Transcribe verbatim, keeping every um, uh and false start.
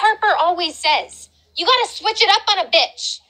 Harper always says. You gotta switch it up on a bitch.